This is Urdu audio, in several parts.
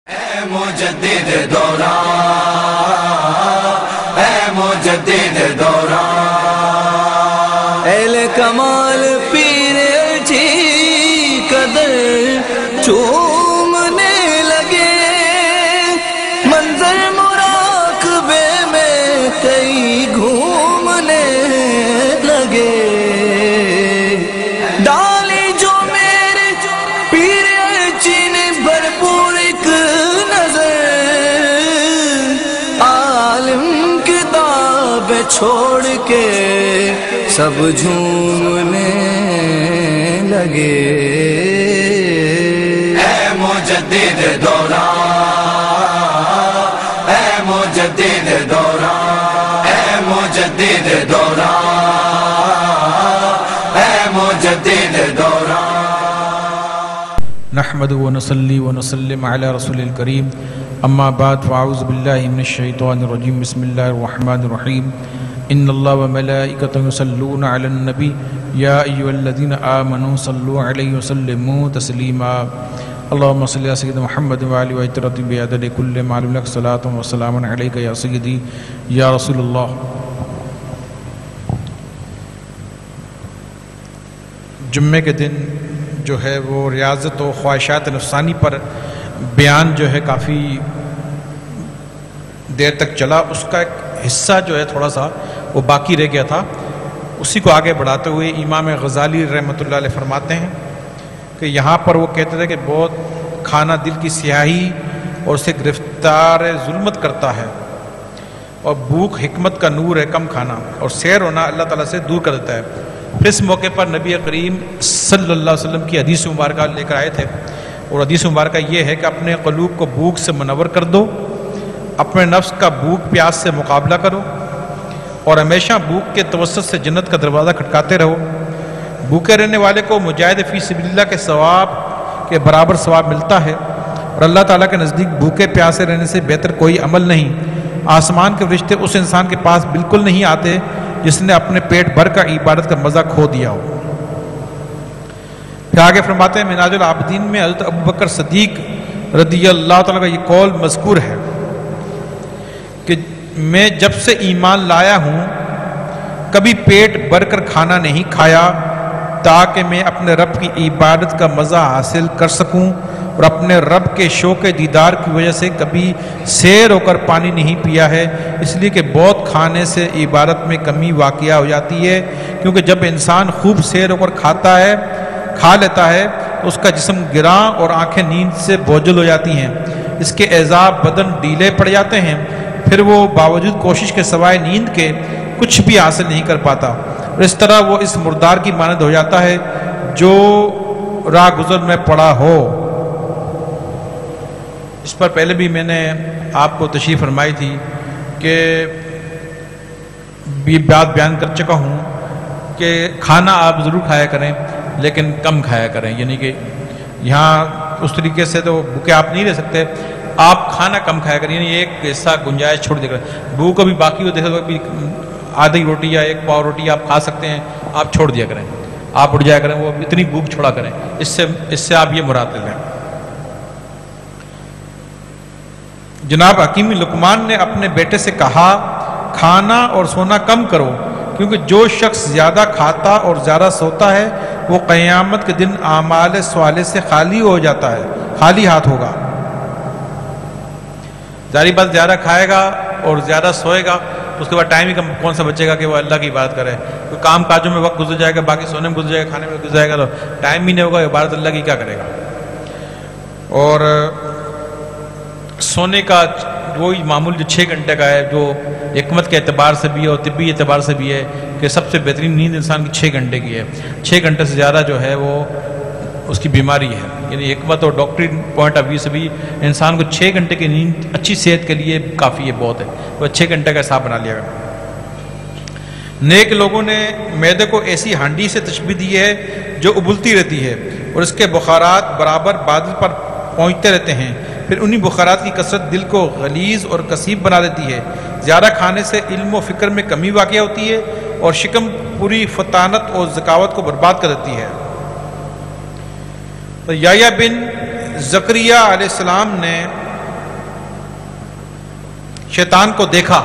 اے مجدد دوران، اے مجدد دوران، اہل کمال پیر جی قدر چومنے لگے، منظر مراقبے میں کئی گھومنے لگے، ڈالی جو میرے پیر جی نے بھرپور ایک نظر، عالم کتاب چھوڑ کے سب جھومنے لگے۔ اے مجدد دوران، اے مجدد دوران، اے مجدد دوران، اے مجدد دوران۔ نحمد ونصلي ونسلم على رسول الكريم اما بعد فاعوذ بالله من الشيطان الرجيم بسم الله الرحمن الرحيم ان الله وملائكته يصلون على النبي يا ايها الذين امنوا صلوا عليه وسلموا تسليما اللهم صل على سيدنا محمد وعلى اله وصحبه بعدد كل معلوم لك صلاة وسلام عليك يا سيدي يا رسول الله۔ جمعے کے دن جو ہے وہ ریاضت و خواہشات نفسانی پر بیان جو ہے کافی دیر تک چلا، اس کا ایک حصہ جو ہے تھوڑا سا وہ باقی رہ گیا تھا، اسی کو آگے بڑھاتے ہوئے امام غزالی رحمۃ اللہ علیہ فرماتے ہیں کہ یہاں پر وہ کہتے تھے کہ بہت کھانا دل کی سیاہی اور اسے گرفتار ظلمت کرتا ہے، اور بھوک حکمت کا نور ہے کم کھانا، اور سیر ہونا اللہ تعالیٰ سے دور کر دیتا ہے۔ پھر اس موقع پر نبی کریم صلی اللہ علیہ وسلم کی حدیث مبارکہ لے کر آئے تھے، اور حدیث مبارکہ یہ ہے کہ اپنے قلوب کو بھوک سے منور کر دو، اپنے نفس کا بھوک پیاس سے مقابلہ کرو، اور ہمیشہ بھوک کے توسط سے جنت کا دروازہ کھٹکاتے رہو۔ بھوکے رہنے والے کو مجاہد فی سبیل اللہ کے ثواب کے برابر ثواب ملتا ہے، اور اللہ تعالیٰ کے نزدیک بھوکے پیاسے رہنے سے بہتر کوئی عمل نہیں۔ آسمان کے فرشتے اس انسان کے پاس بالکل نہیں آتے جس نے اپنے پیٹ بھر کا عبادت کا مزہ کھو دیا ہو۔ پھر آگے فرماتے ہیں مناج العابدین میں حضرت ابوبکر صدیق رضی اللہ تعالیٰ کا یہ قول مذکور ہے کہ میں جب سے ایمان لایا ہوں کبھی پیٹ بھر کر کھانا نہیں کھایا تاکہ میں اپنے رب کی عبادت کا مزہ حاصل کر سکوں، اور اپنے رب کے شوق دیدار کی وجہ سے کبھی سیر ہو کر پانی نہیں پیا ہے، اس لیے کہ بہت کھانے سے عبادت میں کمی واقع ہو جاتی ہے، کیونکہ جب انسان خوب سیر ہو کر کھا لیتا ہے تو اس کا جسم گراں اور آنکھیں نیند سے بوجھل ہو جاتی ہیں، اس کے اعضاء بدن ڈھیلے پڑ جاتے ہیں، پھر وہ باوجود کوشش کے سوائے نیند کے کچھ بھی حاصل نہیں کر پاتا، اور اس طرح وہ اس مردار کی مانند ہو جاتا ہے جو راہ گزر میں پڑا ہو۔ اس پر پہلے بھی میں نے آپ کو تشریح فرمائی تھی کہ یہ بات بیان کر چکا ہوں کہ کھانا آپ ضرور کھایا کریں لیکن کم کھایا کریں، یعنی کہ یہاں اس طریقے سے تو بھوکے آپ نہیں رہ سکتے، آپ کھانا کم کھایا کریں، یعنی ایک حصہ گنجائش چھوڑ دے کر بھوک ابھی باقی ہو دیکھا کبھی آدھی روٹی یا ایک پاؤ روٹی آپ کھا سکتے ہیں، آپ چھوڑ دیا کریں، آپ اٹھ جایا کریں، وہ اتنی بھوک چھوڑا کریں، اس سے آپ یہ مراد لیں۔ جناب حکیم لقمان نے اپنے بیٹے سے کہا کھانا اور سونا کم کرو، کیونکہ جو شخص زیادہ کھاتا اور زیادہ سوتا ہے وہ قیامت کے دن اعمال صالح سے خالی ہو جاتا ہے، خالی ہاتھ ہوگا۔ ظاہری بات زیادہ کھائے گا اور زیادہ سوئے گا اس کے بعد ٹائم ہی کون سا بچے گا کہ وہ اللہ کی عبادت کرے، تو کام کاجوں میں وقت گزر جائے گا، باقی سونے میں گزر جائے گا، کھانے میں گزر جائے گا، تو ٹائم بھی نہیں ہوگا، عبادت اللہ کی کیا کرے گا۔ اور سونے کا وہی معمول جو 6 گھنٹے کا ہے، جو حکمت کے اعتبار سے بھی ہے اور طبی اعتبار سے بھی ہے کہ سب سے بہترین نیند انسان کی 6 گھنٹے کی ہے، 6 گھنٹے سے زیادہ جو ہے وہ اس کی بیماری ہے، یعنی حکمت اور ڈاکٹری پوائنٹ آف ویو سے بھی انسان کو 6 گھنٹے کی نیند اچھی صحت کے لیے کافی ہے، بہت ہے، وہ 6 گھنٹے کا حساب بنا لیا گا۔ نیک لوگوں نے معدے کو ایسی ہانڈی سے تشبیہ دی ہے جو ابلتی رہتی ہے اور اس کے بخارات برابر بادل پر پہنچتے رہتے ہیں، پھر انہی بخارات کی کثرت دل کو غلیظ اور کثیف بنا دیتی ہے۔ زیادہ کھانے سے علم و فکر میں کمی واقع ہوتی ہے اور شکم پوری فطانت اور ذکاوت کو برباد کر دیتی ہے۔ تو یحییٰ بن زکریا علیہ السلام نے شیطان کو دیکھا.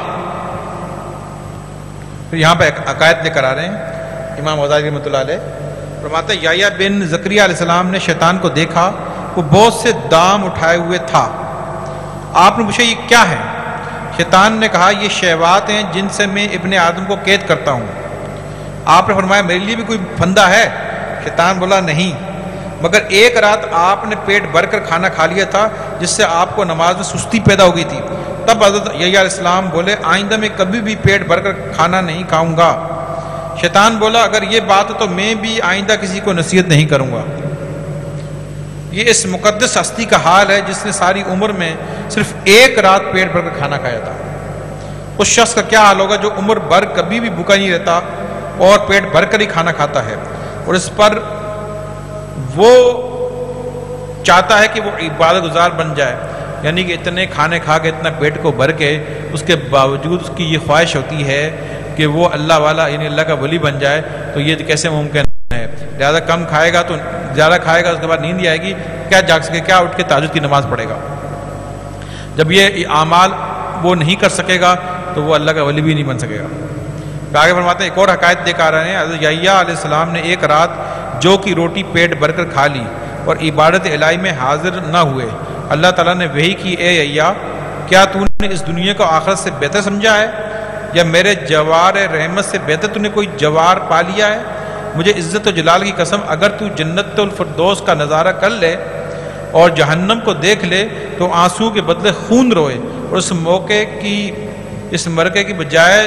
پھر یہاں پہ عقائد لے کر آ رہے ہیں. امام غزالی رحمۃ اللہ علیہ فرماتے ہیں یحییٰ بن زکریا علیہ السلام نے شیطان کو دیکھا، وہ بہت سے دام اٹھائے ہوئے تھا. آپ نے پوچھا یہ کیا ہے؟ شیطان نے کہا یہ شہوات ہیں جن سے میں ابن آدم کو قید کرتا ہوں. آپ نے فرمایا میرے لیے بھی کوئی پھندا ہے؟ شیطان بولا نہیں، مگر ایک رات آپ نے پیٹ بھر کر کھانا کھا لیا تھا جس سے آپ کو نماز میں سستی پیدا ہو گئی تھی. تب حضرت یحییٰ علیہ السلام بولے آئندہ میں کبھی بھی پیٹ بھر کر کھانا نہیں کھاؤں گا. شیطان بولا اگر یہ بات ہے تو میں بھی آئندہ کسی کو نصیحت نہیں کروں گا. یہ اس مقدس ہستی کا حال ہے جس نے ساری عمر میں صرف ایک رات پیٹ بھر کر کھانا کھایا تھا. اس شخص کا کیا حال ہوگا جو عمر بھر کبھی بھی بھوکا نہیں رہتا اور پیٹ بھر کر ہی کھانا کھاتا ہے، اور اس پر وہ چاہتا ہے کہ وہ عبادت گزار بن جائے. یعنی کہ اتنے کھانے کھا کے اتنا پیٹ کو بھر کے اس کے باوجود اس کی یہ خواہش ہوتی ہے کہ وہ اللہ والا یعنی اللہ کا ولی بن جائے، تو یہ کیسے ممکن ہے؟ لہٰذا کم کھائے گا تو زیادہ کھائے گا، اس کے بعد نیند آئے گی، کیا جاگ سکے، کیا اٹھ کے تہجد کی نماز پڑھے گا؟ جب یہ اعمال وہ نہیں کر سکے گا تو وہ اللہ کا ولی بھی نہیں بن سکے گا. آگے فرماتے ہیں ایک اور حکایت دے کر آ رہے ہیں. حضرت یحییٰ علیہ السلام نے ایک رات جو کی روٹی پیٹ بھر کر کھا لی اور عبادت الہی میں حاضر نہ ہوئے. اللہ تعالیٰ نے وحی کی اے یحییٰ کیا تو نے اس دنیا کو آخرت سے بہتر سمجھا ہے یا میرے جوار رحمت سے بہتر تو نے کوئی جوار پا لیا ہے؟ مجھے عزت و جلال کی قسم اگر تو جنت الفردوس کا نظارہ کر لے اور جہنم کو دیکھ لے تو آنسو کے بدلے خون روئے اور اس مرکے کی بجائے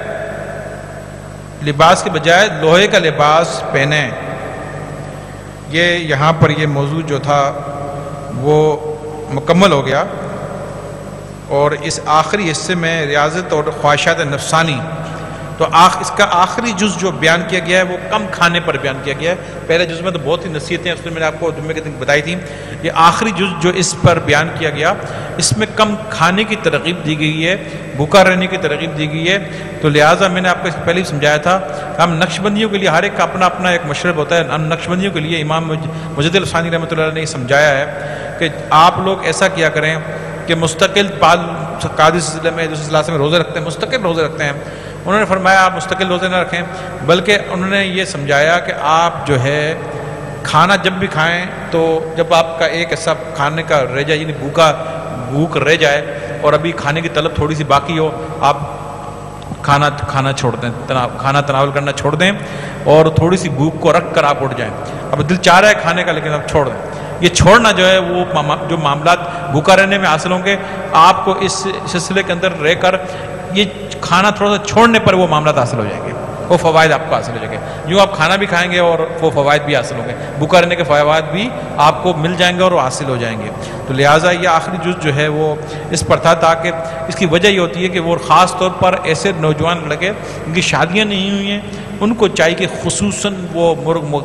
لباس کے بجائے لوہے کا لباس پہنے. یہ یہاں پر یہ موضوع جو تھا وہ مکمل ہو گیا، اور اس آخری حصے میں ریاضت اور خواہشات نفسانی، تو اس کا آخری جز جو بیان کیا گیا ہے وہ کم کھانے پر بیان کیا گیا ہے. پہلے جز میں تو بہت ہی نصیحتیں اس میں نے آپ کو جمعے کے دن بتائی تھی. یہ آخری جز جو اس پر بیان کیا گیا اس میں کم کھانے کی ترغیب دی گئی ہے، بھوکا رہنے کی ترغیب دی گئی ہے. تو لہٰذا میں نے آپ کو اس پہلے ہی سمجھایا تھا ہم نقش بندیوں کے لیے ہر ایک کا اپنا اپنا ایک مشرب ہوتا ہے. ہم نقش بندیوں کے لیے امام مجد الثانی رحمۃ اللہ علیہ نے سمجھایا ہے کہ آپ لوگ ایسا کیا کریں کہ مستقل قادری سلسلے میں دوسرے سلسلے میں روزے رکھتے ہیں، مستقل روزے رکھتے ہیں. انہوں نے فرمایا آپ مستقل روزے نہ رکھیں، بلکہ انہوں نے یہ سمجھایا کہ آپ جو ہے کھانا جب بھی کھائیں تو جب آپ کا ایک ایسا کھانے کا رہ جائے یعنی بھوک رہ جائے اور ابھی کھانے کی طلب تھوڑی سی باقی ہو، آپ کھانا چھوڑ دیں، کھانا تناول کرنا چھوڑ دیں اور تھوڑی سی بھوک کو رکھ کر آپ اٹھ جائیں. اب دل چاہ رہا ہے کھانے کا لیکن آپ چھوڑ دیں. یہ چھوڑنا جو ہے وہ جو معاملات بھوکا رہنے میں حاصل ہوں گے آپ کو اس سلسلے کے اندر رہ کر یہ کھانا تھوڑا سا چھوڑنے پر وہ معاملات حاصل ہو جائیں گے، وہ فوائد آپ کو حاصل ہو جائیں گے. جو آپ کھانا بھی کھائیں گے اور وہ فوائد بھی حاصل ہوں گے، بھوکا رہنے کے فوائد بھی آپ کو مل جائیں گے اور وہ حاصل ہو جائیں گے. تو لہٰذا یہ آخری جز جو ہے وہ اس پر تھا، تاکہ اس کی وجہ یہ ہوتی ہے کہ وہ خاص طور پر ایسے نوجوان لڑکے ان کی شادیاں نہیں ہوئی ہیں، ان کو چاہیے کہ خصوصاً وہ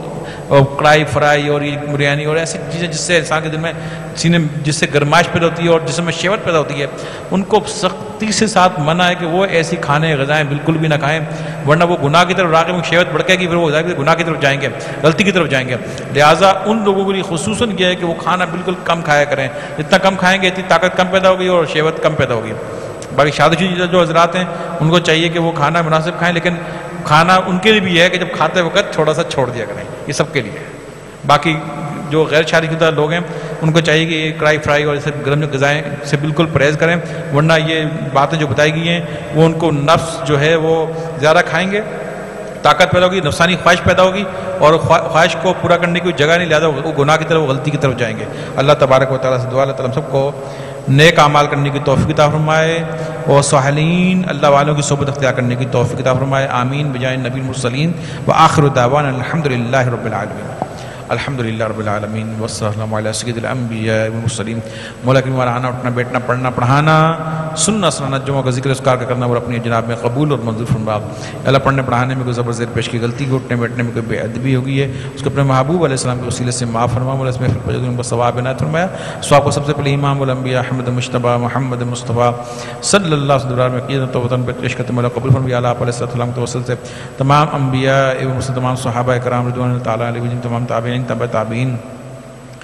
کڑائی فرائی اور یہ بریانی اور ایسی چیزیں جس سے انسان کے دل میں سینے جس سے گرمائش پیدا ہوتی ہے اور جسم میں شہوت پیدا ہوتی ہے، ان کو سختی سے ساتھ منع ہے کہ وہ ایسی کھانے غذائیں بالکل بھی نہ کھائیں، ورنہ وہ گناہ کی طرف راغب شہوت بڑھکے گی، پھر وہ گناہ کی طرف جائیں گے، غلطی کی طرف جائیں گے. لہٰذا ان لوگوں کے لیے خصوصاً یہ ہے کہ وہ کھانا بالکل کم کھایا کریں. جتنا کم کھائیں گے اتنی طاقت کم پیدا ہوگی اور شہوت کم پیدا ہوگی. باقی شادی شدہ جو حضرات ہیں ان کو چاہیے کہ وہ کھانا مناسب کھائیں، لیکن کھانا ان کے لیے بھی ہے کہ جب کھاتے وقت تھوڑا سا چھوڑ دیا کریں. یہ سب کے لیے ہے. باقی جو غیر شادی شدہ لوگ ہیں ان کو چاہیے کہ یہ کڑائی فرائی اور اسے گرم غذائیں سے بالکل پرہیز کریں، ورنہ یہ باتیں جو بتائی گئی ہیں وہ ان کو نفس جو ہے وہ زیادہ کھائیں گے، طاقت پیدا ہوگی، نفسانی خواہش پیدا ہوگی اور خواہش کو پورا کرنے کی کوئی جگہ نہیں، لہٰذا وہ گناہ کی طرف غلطی کی طرف جائیں گے. اللہ تبارک و تعالیٰ سے دعا اللہ تعالیٰ سب کو نیک اعمال کرنے کی توفیق عطا فرمائے اور صالحین اللہ والوں کی صحبت اختیار کرنے کی توفیق عطا فرمائے. آمین بجائے نبی المرسلین وآخر دعوانا الحمدللہ رب العالمین. الحمدللہ رب العالمین والسلام علی سید الانبیاء والمرسلین. مولا کریم ہمارا آنا اٹھنا بیٹھنا پڑھنا پڑھانا سننا سنانا جمعہ کا ذکر اذکار کا کرنا اور اپنی جناب میں قبول اور منظور فرما. اللہ پڑھنے پڑھانے میں کوئی زبر زیر پیش کی غلطی، اٹھنے بیٹھنے میں کوئی بے ادبی ہو گئی ہے اس کو اپنے محبوب علیہ السلام کے وسیلے سے معاف فرما. مولا اس محفل پر ان کو ثواب عنایت فرمایا. ثواب کو سب سے پہلے امام الانبیاء احمد مجتبی محمد مصطفیٰ صلی اللہ علیہ وسلم میں قیادت و وطن پر پیش کرتے مولا قبول فرمایا. اللہ علیہ السلام کے وسیلے سے تمام انبیاء تمام صحابہ کرام رضوان اللہ تعالیٰ علیہ وسلم، تمام تابعین تبع تابعین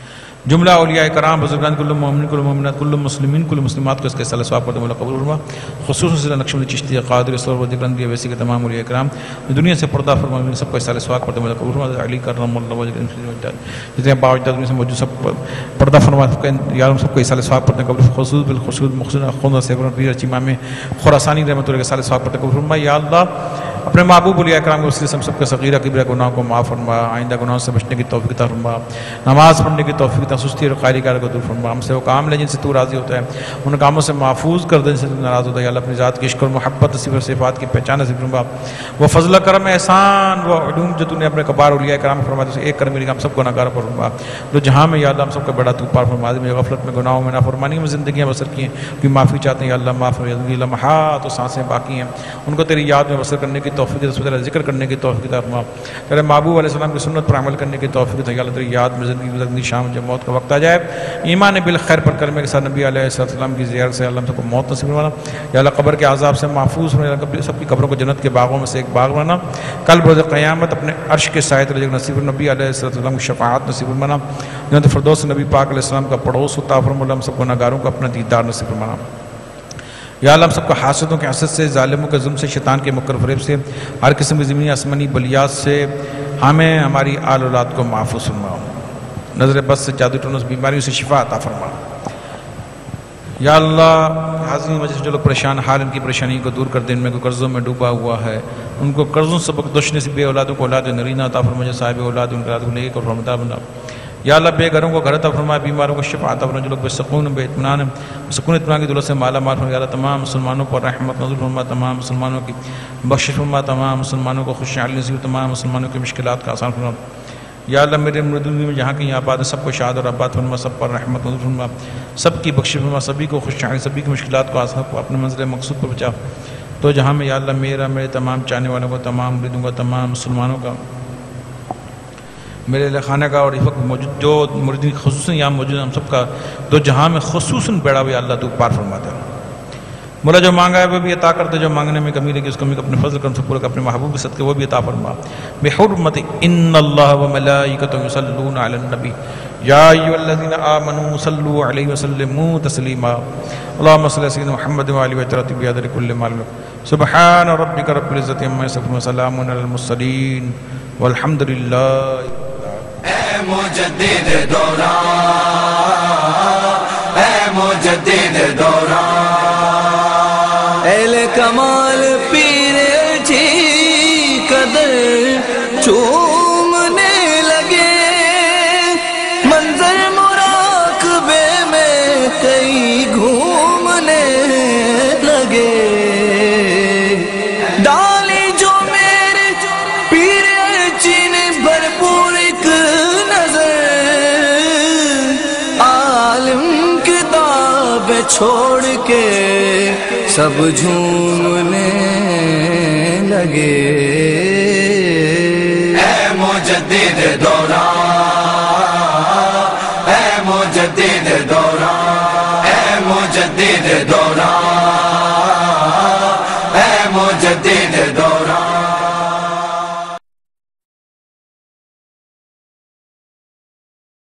جملہ اولیاء کرام بزرگان کل مومن کل مومنات کل مسلمین کل مسلمات کو اس کے صلی ثواب کرتے مولا قبول فرما. خصوصاً سیدنا نقشبندی چشتی قادری صور و ذکر انبیاء ویسی کے تمام اولیاء کرام دنیا سے پردہ فرما سب کو صلی ثواب کرتے مولا قبول فرما. علی کرم اللہ وجہ جتنے باوجود دنیا سے موجود سب پردہ فرما یا سب کو صلی ثواب کرتے قبول. خصوص بالخصوص مخصوص خون سے پیر امام خراسانی رحمۃ اللہ کے صلی ثواب کرتے قبول فرما. یا اللہ اپنے محبوب اولیاء کرام کے وسیلے سے ہم سب کے صغیرہ کبیرہ گناہوں کو معاف فرما. آئندہ گناہوں سے بچنے کی توفیق عطا فرما. نماز پڑھنے کی توفیق عطا. سستی اور قائلی کو دور فرما. ہم سے وہ کام لے جن سے تو راضی ہوتا ہے ان کاموں سے محفوظ کر دے جن سے تو ناراض ہوتا ہے. یا اللہ اپنی ذات کی عشق اور محبت نصیب اور صفات کی پہچان نصیب فرما. وہ فضل کرم احسان وہ علوم جو تو نے اپنے کبار اولیاء کرام فرما سے ایک کر میری ہم سب گناہگار پر فرما. جو جہاں میں یا اللہ ہم سب کا بڑا تو پار فرما دے. میں غفلت میں گناہوں میں نافرمانی میں زندگیاں بسر کی ہیں کہ معافی چاہتے ہیں. یا اللہ معاف کر. زندگی لمحات و سانسیں باقی ہیں ان کو تیری یاد میں بسر کرنے کی توفیق دے. ذکر کرنے کی توفیق عطا فرما. تیرے محبوب علیہ السلام کی سنت پر عمل کرنے کی توفیق دے. یا اللہ تیری یاد میں زندگی گزرنے شام جب موت کا وقت آ جائے ایمان بالخیر پر کلمے کے ساتھ نبی علیہ السلام کی زیارت سے اللہ ہم سب کو موت نصیب فرمانا. یا اللہ قبر کے عذاب سے محفوظ فرما. سب کی قبروں کو جنت کے باغوں میں سے ایک باغ بنانا. کل روز قیامت اپنے عرش کے سائے تلے نصیب. نبی علیہ السلام کی شفاعت نصیب فرمانا. جنت فردوس نبی پاک علیہ السلام کا پڑوس عطا فرما. ہم سب گناہگاروں کو اپنا دیدار نصیب فرمانا. یا اللہ ہم سب کو حاسدوں کے حسد سے ظالموں کے ظلم سے شیطان کے مکر فریب سے ہر قسم کی زمینی آسمانی بلیات سے ہمیں ہماری آل اولاد کو محفوظ فرماؤ. نظر بد سے جادو ٹونس بیماریوں سے شفا عطا فرما. یا اللہ حاضرین مجلس جو لوگ پریشان حال ان کی پریشانی کو دور کر دے. ان میں کوئی قرضوں میں ڈوبا ہوا ہے ان کو قرضوں سے بخشنے سے بے اولادوں کو اولاد نرینہ عطا فرما. جو صاحب اولاد ان کے اولاد کو نیک اور فرماندار بنا. یا اللہ بے گھروں کو گھر عطا فرما. بیماروں کو شفا عطا فرما. جو لوگ بے سکون بے اطمینان سکون اطمینان کی دولت سے مالا مال فرما. یا اللہ تمام مسلمانوں پر رحمت نازل فرما. تمام مسلمانوں کی بخشش فرما. تمام مسلمانوں کو خوشحالی نصیب. تمام مسلمانوں کی مشکلات کا آسان فرما. یا اللہ میرے مردوی میں جہاں کہیں آباد ہے سب کو شاد اور آباد فرما. سب پر رحمت نازل فرما. سب کی بخشش فرما. سبھی کو خوشحالی سبھی کی مشکلات کو آسان کو اپنے منزل مقصود پر بچا. تو جہاں میں یا اللہ میرے تمام چاہنے والوں کو تمام مریدوں کا تمام مسلمانوں کا میرے خانہ کا اور اس وقت موجود جو مریدین خصوصاً یہاں موجود ہیں ہم سب کا دو جہاں میں خصوصاً بیڑا ہوا اللہ تو پار فرما دے. مولا جو مانگا ہے وہ بھی عطا کرتے. جو مانگنے میں کمی لگی اس کمی کو اپنے فضل کرم سے پورا کر. اپنے محبوب کے صدقے وہ بھی عطا فرما. بحرمت ان اللہ وملائکتہ یصلون علی النبی یا ایھا الذین آمنوا صلوا علیہ وسلموا تسلیما. اللهم صل علی سیدنا محمد وعلى آلہ وصحبہ بعدد کل ما لک. سبحان ربک رب العزۃ عما یصفون وسلام علی المرسلین والحمد للہ. اے مجدد دوران اے مجدد دوران اہل کمال پیر جی قدر چومنے لگے. منظر مراقبے میں کئی گھومنے لگے. ڈالی جو میرے پیر جی نے بھرپور ایک نظر عالم کتاب چھوڑ کے سب جھومنے لگے. اے مجدد دوران